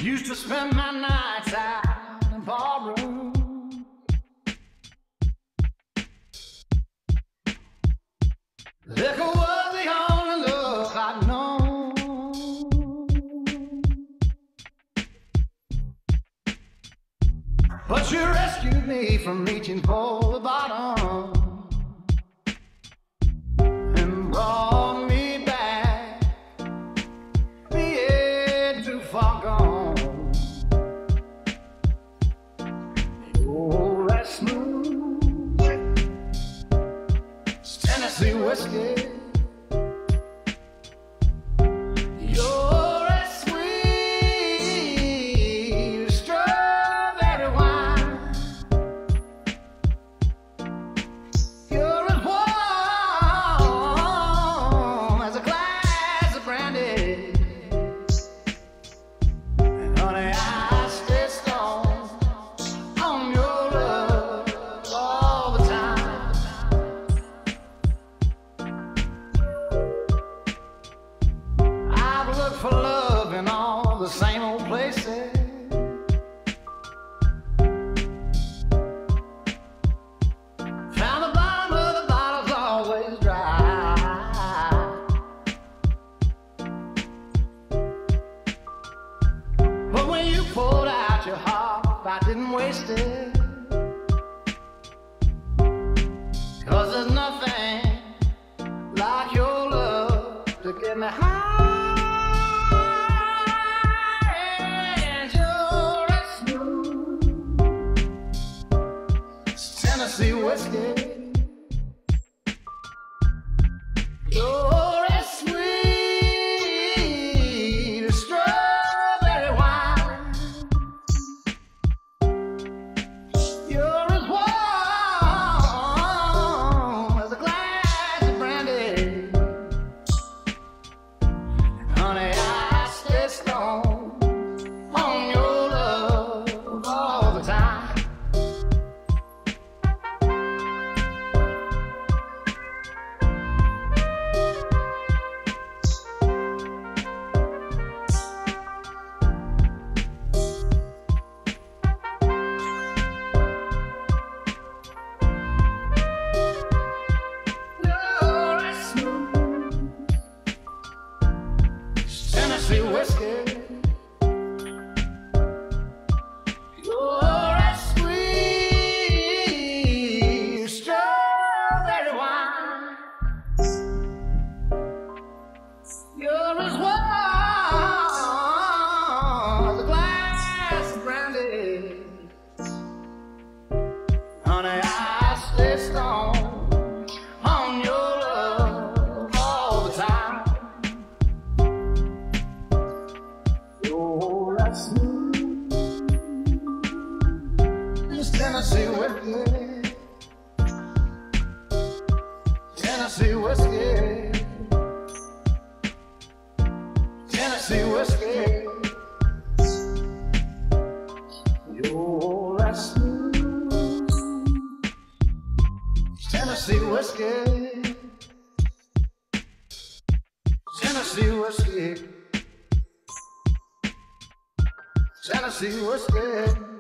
Used to spend my nights out in ballroom. Liquor was the only love I'd known. But you rescued me from reaching for the bottom and brought me back, the edge too far gone. Oh, that's smooth, it's Tennessee whiskey. You're as sweet as strawberry wine. You're as warm as a glass of brandy. And honey, I stay stoned on your love all the time. I've looked for love in all the same old places. Found the bottom of the bottle's always dry. But when you poured out your heart, I didn't waste it. 'Cause there's nothing like your love to get me high. And you're as smooth as Tennessee whiskey. You're as sweet as strawberry wine. You're as warm as a glass of brandy. Honey, I stay stoned on your love all the time. You're as smooth as Tennessee whiskey. You're as sweet as strawberry wine. You're as warm as a glass of brandy. Honey, I stay stoned on your love all the time. Oh, that's smooth, it's Tennessee whiskey. Tennessee whiskey. Tennessee whiskey. You're as smooth as Tennessee whiskey. Tennessee whiskey. Tennessee whiskey.